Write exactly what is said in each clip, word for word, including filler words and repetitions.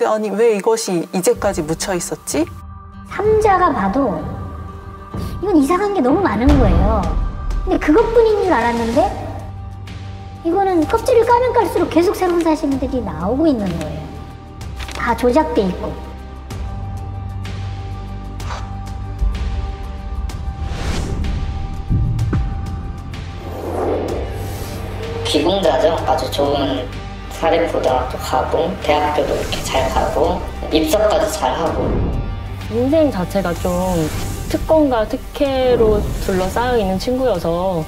아니 왜 이것이 이제까지 묻혀 있었지? 삼자가 봐도 이건 이상한 게 너무 많은 거예요. 근데 그것뿐인 줄 알았는데 이거는 껍질을 까면 깔수록 계속 새로운 사실들이 나오고 있는 거예요. 다 조작돼 있고. 기공자죠. 아주 좋은 사립고등학교 가고 대학교도 이렇게 잘 가고 입사까지 잘 하고. 인생 자체가 좀 특권과 특혜로 둘러싸여 있는 친구여서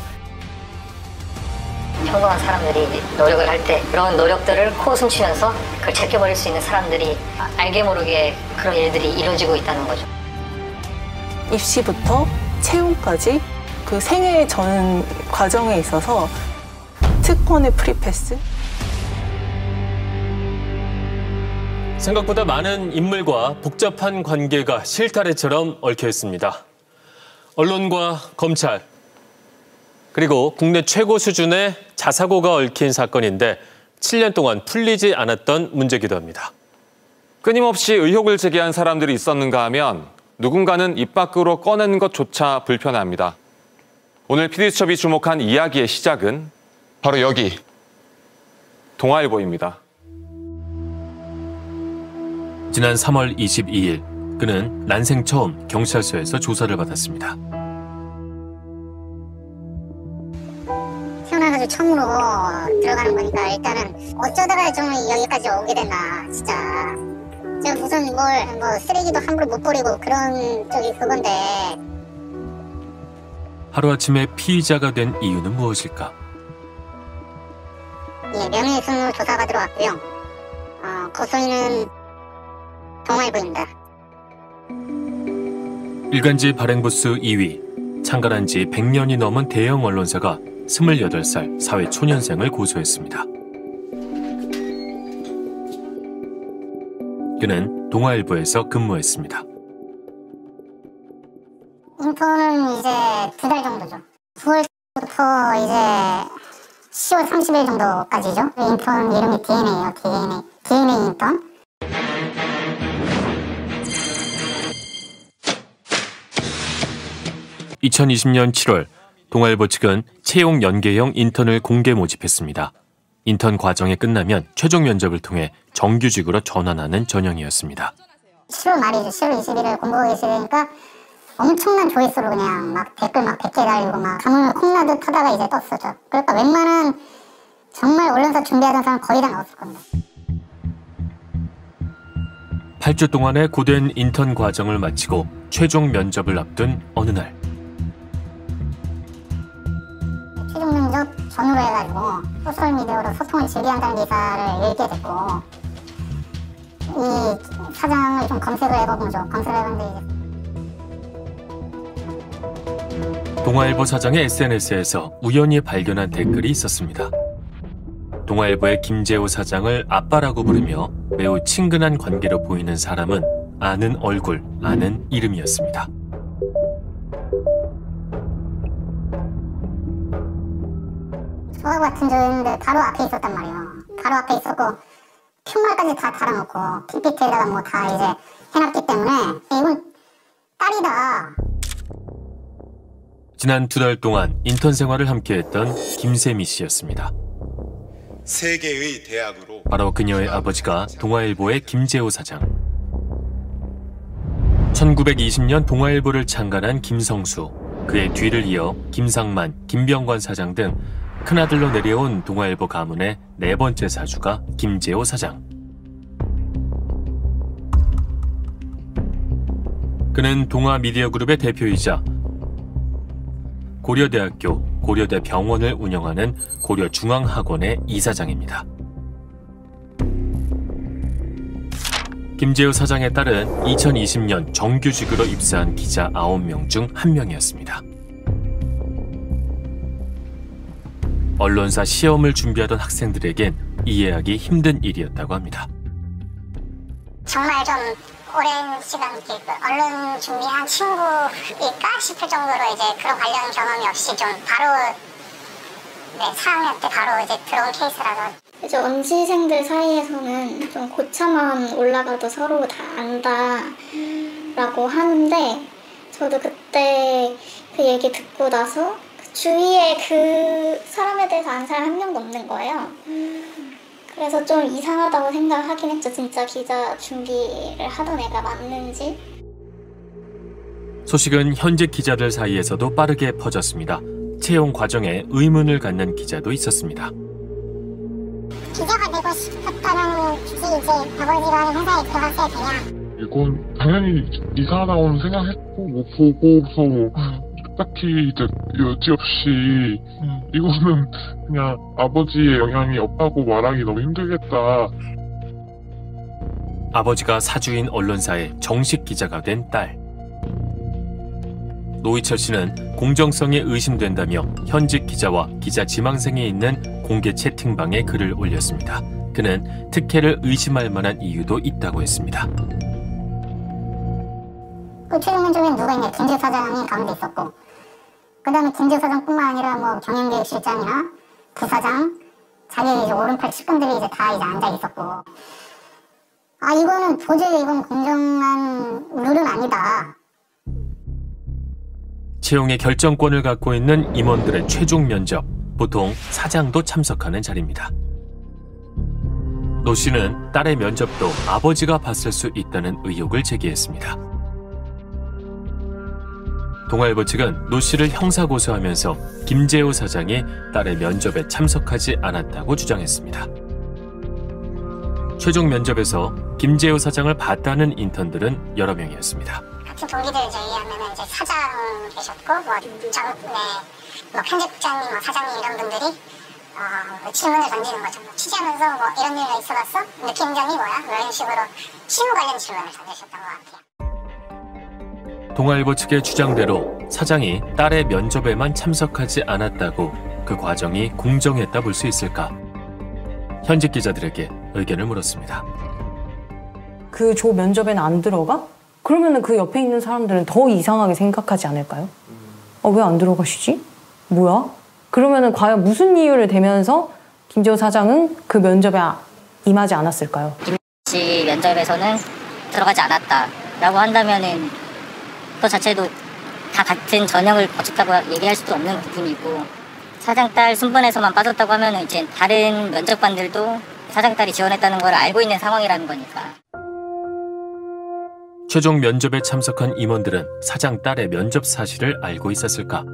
평범한 사람들이 노력을 할 때 그런 노력들을 코웃음 치면서 그걸 제껴버릴 수 있는 사람들이 알게 모르게 그런 일들이 이루어지고 있다는 거죠. 입시부터 채용까지 그 생애 전 과정에 있어서 특권의 프리패스? 생각보다 많은 인물과 복잡한 관계가 실타래처럼 얽혀 있습니다. 언론과 검찰, 그리고 국내 최고 수준의 자사고가 얽힌 사건인데 칠 년 동안 풀리지 않았던 문제기도 합니다. 끊임없이 의혹을 제기한 사람들이 있었는가 하면 누군가는 입 밖으로 꺼내는 것조차 불편합니다. 오늘 피디수첩이 주목한 이야기의 시작은 바로 여기, 동아일보입니다. 지난 삼월 이십이일, 그는 난생 처음 경찰서에서 조사를 받았습니다. 태어나서 처음으로 들어가는 거니까 일단은 어쩌다가 좀 여기까지 오게 됐나 진짜. 제가 무슨 뭘 뭐 쓰레기도 함부로 못 버리고 그런 쪽이 그건데. 하루아침에 피의자가 된 이유는 무엇일까? 예, 명예훼손으로 조사가 들어왔고요. 어, 고소인은 동아일보입니다. 일간지 발행부수 이 위, 창간한 지 백 년이 넘은 대형 언론사가 스물여덟 살 사회 초년생을 고소했습니다. 그는 동아일보에서 근무했습니다. 인턴은 이제 두 달 정도죠. 구월부터 이제 시월 삼십일 정도까지죠. 인턴 이름이 디엔에이예요. 디엔에이. 디엔에이 인턴. 이천이십년 칠월, 동아일보 측은 채용 연계형 인턴을 공개 모집했습니다. 인턴 과정이 끝나면 최종 면접을 통해 정규직으로 전환하는 전형이었습니다. 시월 말이죠. 시월 이십일일 공고가 게시되니까 엄청난 조회수로 그냥 막 댓글 막 백 개 달리고 막 가뭄을 콩나듯 하다가 이제 떴었죠. 그러니까 웬만한 정말 언론사 준비하던 사람 거의 다 나왔을 겁니다. 팔 주 동안의 고된 인턴 과정을 마치고 최종 면접을 앞둔 어느 날. 최종 면접 전후로 해가지고 소셜미디어로 소통을 즐겨한다는 기사를 읽게 됐고 이 사장을 좀 검색을 해본 거죠. 검색을 해봤는데 동아일보 사장의 에스엔에스에서 우연히 발견한 댓글이 있었습니다. 동아일보의 김재호 사장을 아빠라고 부르며 매우 친근한 관계로 보이는 사람은 아는 얼굴, 아는 이름이었습니다. 소화 같은 조였는데 바로 앞에 있었단 말이에요. 바로 앞에 있었고 푯말까지 다 달아놓고 피피티에다가 뭐 다 이제 해놨기 때문에 이건 딸이다. 지난 두 달 동안 인턴 생활을 함께했던 김세미 씨였습니다. 세 개의 대학으로 바로 그녀의 아버지가 동아일보의 김재호 사장. 천구백이십년 동아일보를 창간한 김성수, 그의 뒤를 이어 김상만, 김병관 사장 등 큰아들로 내려온 동아일보 가문의 네 번째 사주가 김재호 사장. 그는 동아미디어그룹의 대표이자 고려대학교, 고려대병원을 운영하는 고려중앙학원의 이사장입니다. 김재호 사장의 딸은 이천이십년 정규직으로 입사한 기자 아홉 명 중 한 명이었습니다. 언론사 시험을 준비하던 학생들에겐 이해하기 힘든 일이었다고 합니다. 정말 좀 오랜 시간 언론 준비한 친구일까 싶을 정도로 이제 그런 관련 경험이 없이 좀 바로 네, 사 학년 때 바로 이제 들어온 케이스라서. 이제 언시생들 사이에서는 좀 고차만 올라가도 서로 다 안다라고 하는데, 저도 그때 그 얘기 듣고 나서 주위에 그 사람에 대해서 아는 사람 한 명도 없는 거예요. 그래서 좀 이상하다고 생각하긴 했죠. 진짜 기자 준비를 하던 애가 맞는지. 소식은 현직 기자들 사이에서도 빠르게 퍼졌습니다. 채용 과정에 의문을 갖는 기자도 있었습니다. 기자가 되고 싶었다는 굳이 이제 아버지가 하는 회사에 들어갔어야 되냐. 이건 당연히 이사라고는 생각했고, 뭐 보고서 뭐 딱히 이제 여지없이 음. 이거는 그냥 아버지의 영향이 없다고 말하기 너무 힘들겠다. 아버지가 사주인 언론사의 정식 기자가 된 딸. 노희철 씨는 공정성이 의심된다며 현직 기자와 기자 지망생이 있는 공개 채팅방에 글을 올렸습니다. 그는 특혜를 의심할 만한 이유도 있다고 했습니다. 그 최종 면접에는 누가 있냐? 김재우 사장이 가운데 있었고, 그 다음에 김재우 사장뿐만 아니라 뭐 경영기획실장이나 부사장, 자기 이제 오른팔 측근들이 이제 다 이제 앉아 있었고, 아 이거는 도저히 이건 공정한 룰은 아니다. 채용의 결정권을 갖고 있는 임원들의 최종 면접, 보통 사장도 참석하는 자리입니다. 노 씨는 딸의 면접도 아버지가 봤을 수 있다는 의혹을 제기했습니다. 동아일보 측은 노 씨를 형사고소하면서 김재호 사장이 딸의 면접에 참석하지 않았다고 주장했습니다. 최종 면접에서 김재호 사장을 봤다는 인턴들은 여러 명이었습니다. 같은 동기들 저희하면은 이제 사장 계셨고, 뭐, 정, 네, 뭐 편집국장님, 뭐 사장님 이런 분들이 어, 질문을 던지는 거죠. 뭐, 취재하면서 뭐 이런 일이 있어봤어? 느낀 점이 뭐야? 뭐 이런 식으로 실무 관련 질문을 던지셨던 것 같아요. 동아일보 측의 주장대로 사장이 딸의 면접에만 참석하지 않았다고 그 과정이 공정했다 볼 수 있을까? 현직 기자들에게 의견을 물었습니다. 그 조 면접에는 안 들어가? 그러면 그 옆에 있는 사람들은 더 이상하게 생각하지 않을까요? 어, 왜 안 들어가시지? 뭐야? 그러면 과연 무슨 이유를 대면서 김재호 사장은 그 면접에 임하지 않았을까요? 김 씨 면접에서는 들어가지 않았다라고 한다면은 그 자체도 다 같은 전형을 거쳤다고 얘기할 수도 없는 부분이고, 사장 딸 순번에서만 빠졌다고 하면은 이제 다른 면접관들도 사장 딸이 지원했다는 걸 알고 있는 상황이라는 거니까. 최종 면접에 참석한 임원들은 사장 딸의 면접 사실을 알고 있었을까?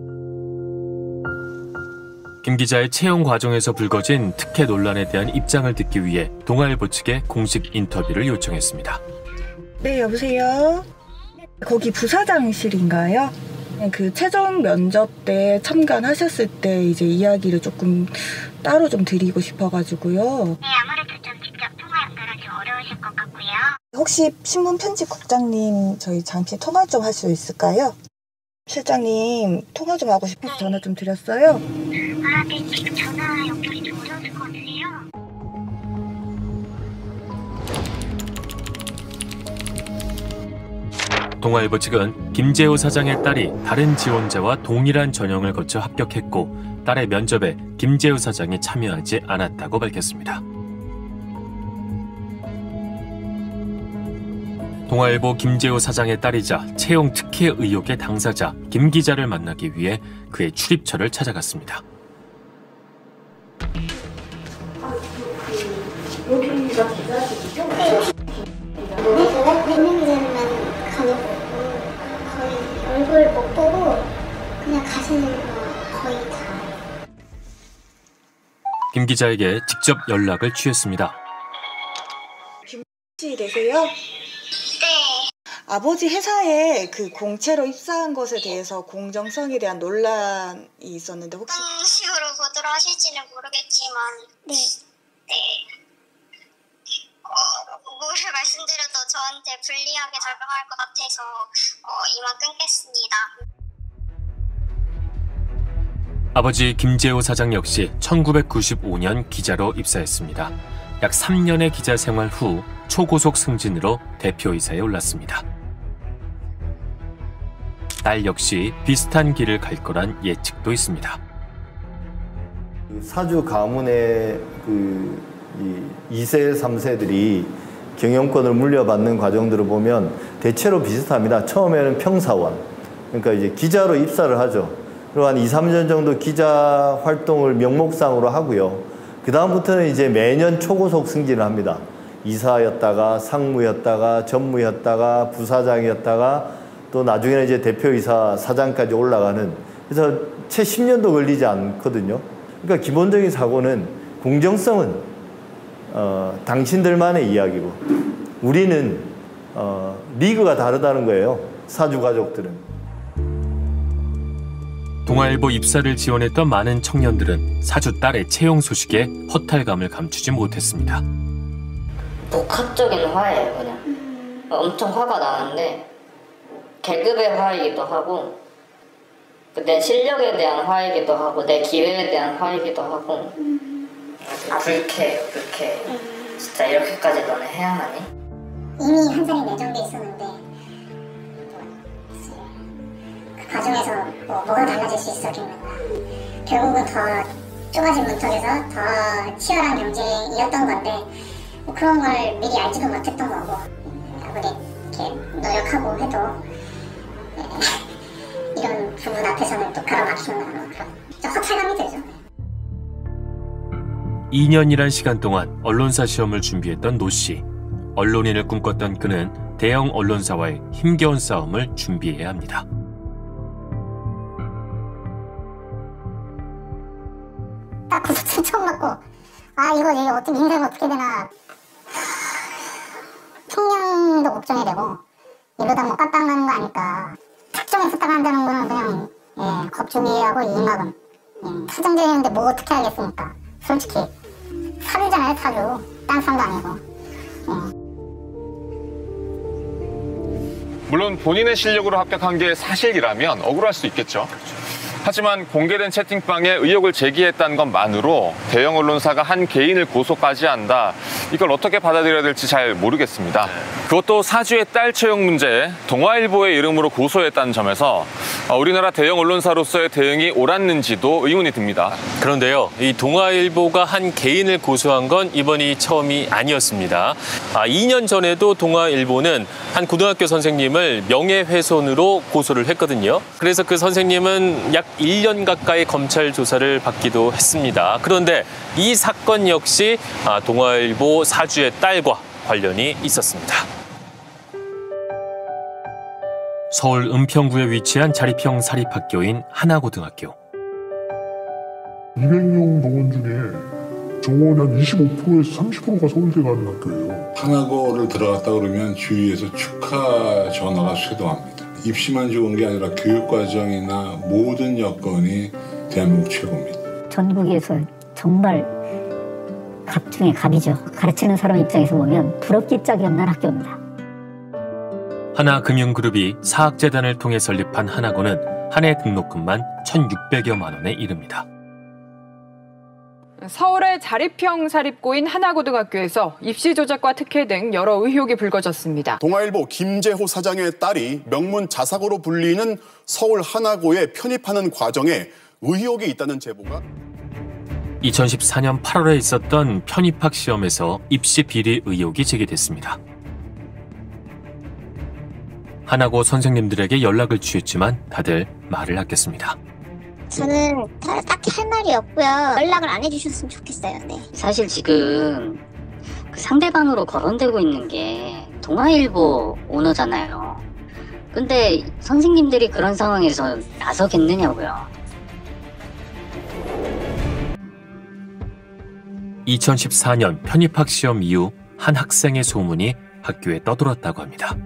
김 기자의 채용 과정에서 불거진 특혜 논란에 대한 입장을 듣기 위해 동아일보 측에 공식 인터뷰를 요청했습니다. 네, 여보세요? 거기 부사장실인가요? 그 최종 면접 때 참관하셨을 때 이제 이야기를 조금 따로 좀 드리고 싶어가지고요. 네, 아무래도 좀 직접 통화 연결은 좀 어려우실 것 같고요. 혹시 신문 편집국장님 저희 잠시 통화 좀 할 수 있을까요? 실장님 통화 좀 하고 싶어서 전화 좀 드렸어요. 아, 네, 지금 전화 연결이 좀 어려우실 것 같으세요. 동아일보 측은 김재호 사장의 딸이 다른 지원자와 동일한 전형을 거쳐 합격했고, 딸의 면접에 김재호 사장이 참여하지 않았다고 밝혔습니다. 동아일보 김재호 사장의 딸이자 채용 특혜 의혹의 당사자 김 기자를 만나기 위해 그의 출입처를 찾아갔습니다. 여기가 기자실이죠? 네. 제가 있는 기자들만 가려고 거의 얼굴 못 보고 그냥 가시는 거 거의 다. 김 기자에게 직접 연락을 취했습니다. 김 씨 되세요? 네. 아버지 회사에 그 공채로 입사한 것에 대해서 공정성에 대한 논란이 있었는데 혹시 어떤 식으로 보도를 하실지는 모르겠지만 네. 네. 어, 뭐를 말씀드려도 저한테 불리하게 작용할 것 같아서 어, 이만 끊겠습니다. 아버지 김재호 사장 역시 천구백구십오 년 기자로 입사했습니다. 약 삼 년의 기자 생활 후 초고속 승진으로 대표이사에 올랐습니다. 딸 역시 비슷한 길을 갈 거란 예측도 있습니다. 사주 가문의 그 이 세, 삼 세들이 경영권을 물려받는 과정들을 보면 대체로 비슷합니다. 처음에는 평사원, 그러니까 이제 기자로 입사를 하죠. 그리고 한 이, 삼 년 정도 기자 활동을 명목상으로 하고요. 그 다음부터는 이제 매년 초고속 승진을 합니다. 이사였다가 상무였다가 전무였다가 부사장이었다가 또 나중에는 이제 대표이사 사장까지 올라가는, 그래서 채 십 년도 걸리지 않거든요. 그러니까 기본적인 사고는 공정성은 어, 당신들만의 이야기고 우리는 어, 리그가 다르다는 거예요. 사주 가족들은. 동아일보 입사를 지원했던 많은 청년들은 사주 딸의 채용 소식에 허탈감을 감추지 못했습니다. 복합적인 화예요, 그냥. 엄청 화가 나는데 계급의 화이기도 하고 내 실력에 대한 화이기도 하고 내 기회에 대한 화이기도 하고 불쾌해요, 불쾌해요. 진짜 이렇게까지 너네 해야 하니? 이미 한 살이 내정돼 있었는데 그 과정에서 뭐, 뭐가 달라질 수 있었겠는가. 결국은 더 좁아진 문턱에서 더 치열한 경쟁이었던 건데 뭐 그런 걸 미리 알지도 못했던 거고 아무리 이렇게 노력하고 해도 이런 부분 앞에서는 또 가로막히는 그런 허탈감이 들죠. 이 년이란 시간 동안 언론사 시험을 준비했던 노 씨. 언론인을 꿈꿨던 그는 대형 언론사와의 힘겨운 싸움을 준비해야 합니다. 딱 구속증 처음 받고 아 이거 이게 어떻게 인생 어떻게 되나 평양도 걱정이 되고 이러다 뭐 깜빡 나는 거 아닐까. 특정해서 딱 한다는 거는 그냥 예, 겁주기하고 이막음 예, 사정제인데 뭐 어떻게 하겠습니까. 솔직히 사주잖아요, 사주. 딴 사람도 아니고. 예. 물론 본인의 실력으로 합격한 게 사실이라면 억울할 수 있겠죠. 하지만 공개된 채팅방에 의혹을 제기했다는 것만으로 대형 언론사가 한 개인을 고소까지 한다. 이걸 어떻게 받아들여야 될지 잘 모르겠습니다. 그것도 사주의 딸 채용 문제에 동아일보의 이름으로 고소했다는 점에서 우리나라 대형 언론사로서의 대응이 옳았는지도 의문이 듭니다. 그런데요, 이 동아일보가 한 개인을 고소한 건 이번이 처음이 아니었습니다. 아, 이 년 전에도 동아일보는 한 고등학교 선생님을 명예훼손으로 고소를 했거든요. 그래서 그 선생님은 약 일 년 가까이 검찰 조사를 받기도 했습니다. 그런데 이 사건 역시 동아일보 사주의 딸과 관련이 있었습니다. 서울 은평구에 위치한 자립형 사립학교인 하나고등학교. 이백 명 동원 중에 정원이 한 이십오 퍼센트에서 삼십 퍼센트가 서울대 가는 학교예요. 하나고를 들어갔다 그러면 주위에서 축하 전화가 쇄도합니다. 입시만 좋은 게 아니라 교육과정이나 모든 여건이 대한민국 최고입니다. 전국에서 정말 갑 중에 갑이죠. 가르치는 사람 입장에서 보면 부럽기 짝이 없는 학교입니다. 하나금융그룹이 사학재단을 통해 설립한 하나고는 한 해 등록금만 천육백여만 원에 이릅니다. 서울의 자립형 사립고인 하나고등학교에서 입시 조작과 특혜 등 여러 의혹이 불거졌습니다. 동아일보 김재호 사장의 딸이 명문 자사고로 불리는 서울 하나고에 편입하는 과정에 의혹이 있다는 제보가 이천십사 년 팔월에 있었던 편입학 시험에서 입시 비리 의혹이 제기됐습니다. 하나고 선생님들에게 연락을 취했지만 다들 말을 아꼈습니다. 저는 딱히 할 말이 없고요. 연락을 안 해주셨으면 좋겠어요. 네. 사실 지금 그 상대방으로 거론되고 있는 게 동아일보 오너잖아요. 근데 선생님들이 그런 상황에서 나서겠느냐고요. 이천십사 년 편입학 시험 이후 한 학생의 소문이 학교에 떠돌았다고 합니다.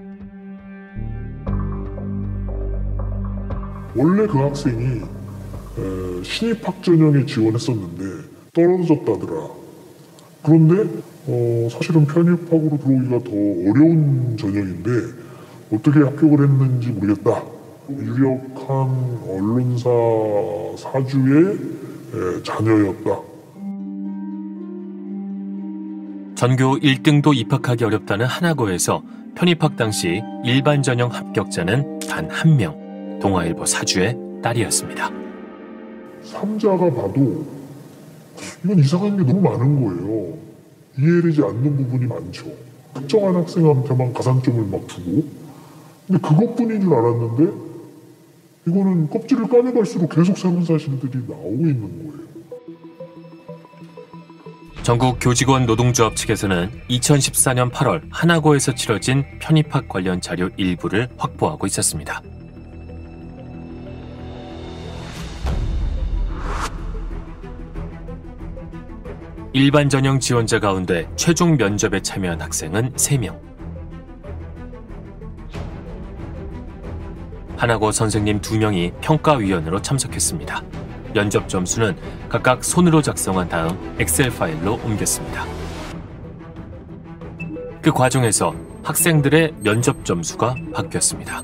원래 그 학생이 신입학 전형에 지원했었는데 떨어졌다더라. 그런데 어, 사실은 편입학으로 들어오기가 더 어려운 전형인데 어떻게 합격을 했는지 모르겠다. 유력한 언론사 사주의 자녀였다. 전교 일 등도 입학하기 어렵다는 하나고에서 편입학 당시 일반 전형 합격자는 단 한 명, 동아일보 사주의 딸이었습니다. 삼자가 봐도 이건 이상한 게 너무 많은 거예요. 이해되지 않는 부분이 많죠. 특정한 학생한테만 가산점을 막 주고, 근데 그것뿐인 줄 알았는데 이거는 껍질을 까내갈수록 계속 새로운 사실들이 나오고 있는 거예요. 전국 교직원 노동조합 측에서는 이천십사 년 팔월 하나고에서 치러진 편입학 관련 자료 일부를 확보하고 있었습니다. 일반 전형 지원자 가운데 최종 면접에 참여한 학생은 세 명. 하나고 선생님 두 명이 평가위원으로 참석했습니다. 면접 점수는 각각 손으로 작성한 다음 엑셀 파일로 옮겼습니다. 그 과정에서 학생들의 면접 점수가 바뀌었습니다.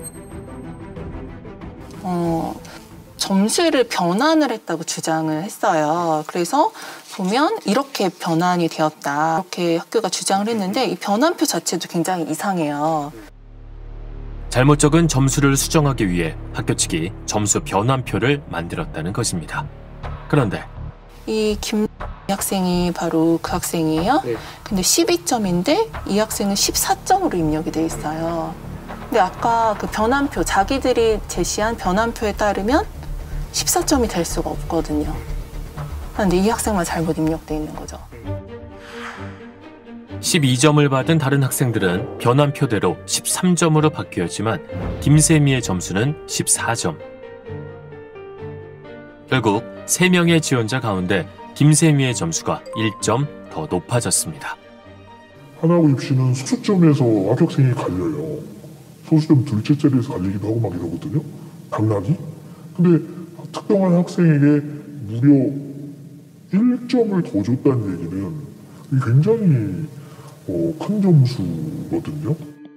어, 점수를 변환을 했다고 주장을 했어요. 그래서 보면 이렇게 변환이 되었다. 이렇게 학교가 주장을 했는데 이 변환표 자체도 굉장히 이상해요. 잘못 적은 점수를 수정하기 위해 학교 측이 점수 변환표를 만들었다는 것입니다. 그런데 이 김 학생이 바로 그 학생이에요. 네. 근데 십이 점인데 이 학생은 십사 점으로 입력이 돼 있어요. 근데 아까 그 변환표, 자기들이 제시한 변환표에 따르면 십사 점이 될 수가 없거든요. 그런데 이 학생만 잘못 입력돼 있는 거죠. 십이 점을 받은 다른 학생들은 변환표대로 십삼 점으로 바뀌었지만 김세미의 점수는 십사 점. 결국 세 명의 지원자 가운데 김세미의 점수가 일 점 더 높아졌습니다. 하나고 입시는 소수점에서 합격생이 갈려요. 소수점 둘째 자리에서 갈리기도 하고 막 이러거든요. 당락이. 근데 특정한 학생에게 무려 일 점을 더 줬다는 얘기는 굉장히 어, 큰 점수거든요.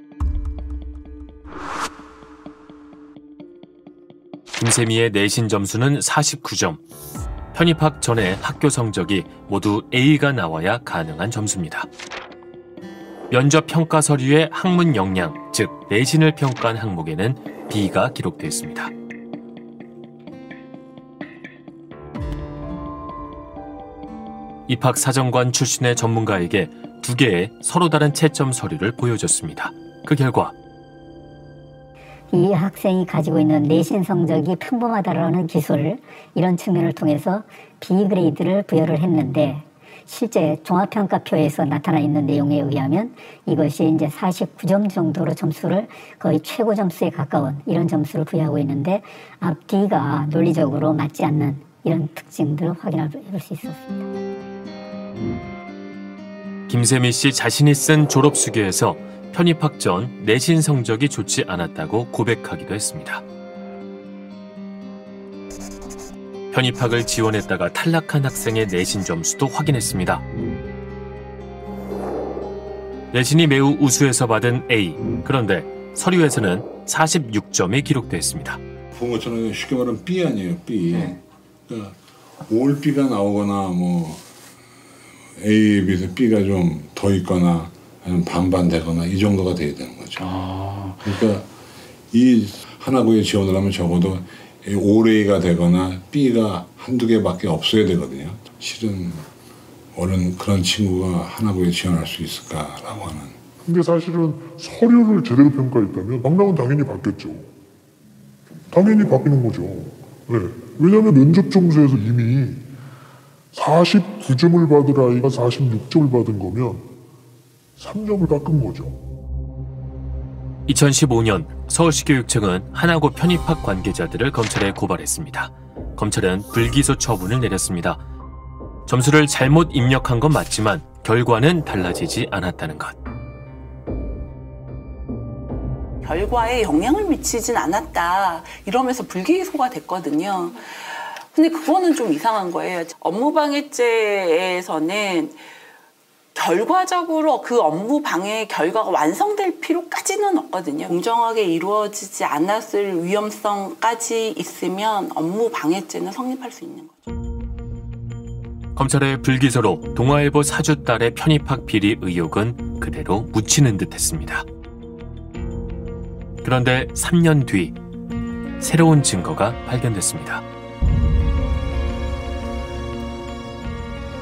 김세미의 내신 점수는 사십구 점. 편입학 전에 학교 성적이 모두 A가 나와야 가능한 점수입니다. 면접 평가 서류의 학문 역량, 즉 내신을 평가한 항목에는 B가 기록되어 있습니다. 입학사정관 출신의 전문가에게 두 개의 서로 다른 채점 서류를 보여줬습니다. 그 결과 이 학생이 가지고 있는 내신 성적이 평범하다라는 기술, 이런 측면을 통해서 B 그레이드를 부여를 했는데 실제 종합평가표에서 나타나 있는 내용에 의하면 이것이 이제 사십구 점 정도로 점수를 거의 최고 점수에 가까운 이런 점수를 부여하고 있는데 D가 논리적으로 맞지 않는 이런 특징들을 확인해 볼 수 있었습니다. 김세미 씨 자신이 쓴 졸업수기에서 편입학 전 내신 성적이 좋지 않았다고 고백하기도 했습니다. 편입학을 지원했다가 탈락한 학생의 내신 점수도 확인했습니다. 내신이 매우 우수해서 받은 A. 그런데 서류에서는 사십육 점이 기록되어 있습니다. 본 것처럼 쉽게 말하면 B 아니에요, B. 네. 그러니까 올 B가 나오거나 뭐 A에 비해서 B가 좀 더 있거나 아니면 반반 되거나 이 정도가 돼야 되는 거죠. 아. 그러니까 이 하나고에 지원을 하면 적어도 올 A가 되거나 B가 한두 개밖에 없어야 되거든요. 실은 얼른 그런 친구가 하나고에 지원할 수 있을까라고 하는. 근데 사실은 서류를 제대로 평가했다면 방락은 당연히 바뀌었죠. 당연히 바뀌는 거죠. 네. 왜냐하면 면접 점수에서 이미 사십구 점을 받을 아이가 사십육 점을 받은 거면 삼 점을 깎은 거죠. 이천십오 년 서울시 교육청은 하나고 편입학 관계자들을 검찰에 고발했습니다. 검찰은 불기소 처분을 내렸습니다. 점수를 잘못 입력한 건 맞지만 결과는 달라지지 않았다는 것. 결과에 영향을 미치진 않았다 이러면서 불기소가 됐거든요. 근데 그거는 좀 이상한 거예요. 업무방해죄에서는 결과적으로 그 업무방해 결과가 완성될 필요까지는 없거든요. 공정하게 이루어지지 않았을 위험성까지 있으면 업무방해죄는 성립할 수 있는 거죠. 검찰의 불기소로 동아일보 사주 딸의 편입학 비리 의혹은 그대로 묻히는 듯했습니다. 그런데 삼 년 뒤 새로운 증거가 발견됐습니다.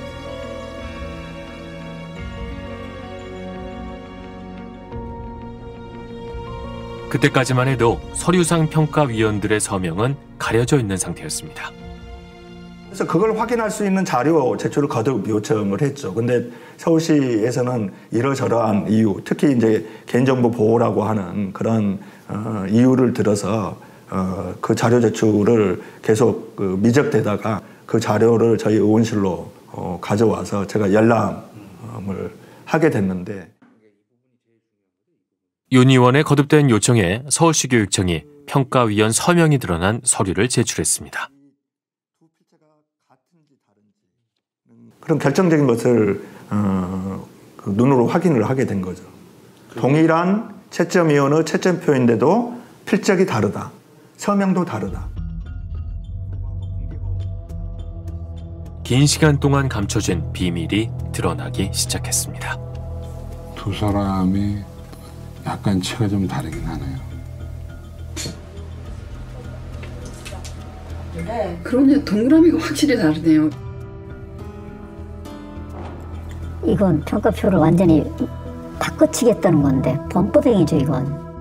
그때까지만 해도 서류상 평가위원들의 서명은 가려져 있는 상태였습니다. 그래서 그걸 확인할 수 있는 자료 제출을 거듭 요청을 했죠. 근데 서울시에서는 이러저러한 이유, 특히 이제 개인정보 보호라고 하는 그런 어, 이유를 들어서 어, 그 자료 제출을 계속 그 미적되다가 그 자료를 저희 의원실로 어, 가져와서 제가 열람을 하게 됐는데, 윤 의원의 거듭된 요청에 서울시 교육청이 평가위원 서명이 드러난 서류를 제출했습니다. 그런 결정적인 것을 어, 그 눈으로 확인을 하게 된 거죠. 동일한 채점위원의 채점표인데도 필적이 다르다. 서명도 다르다. 긴 시간 동안 감춰진 비밀이 드러나기 시작했습니다. 두 사람이 약간 체가 좀 다르긴 하네요. 네. 그러네요. 동그라미가 확실히 다르네요. 이건 평가표를 완전히 바꿔치겠다는 건데 범법행위죠, 이건.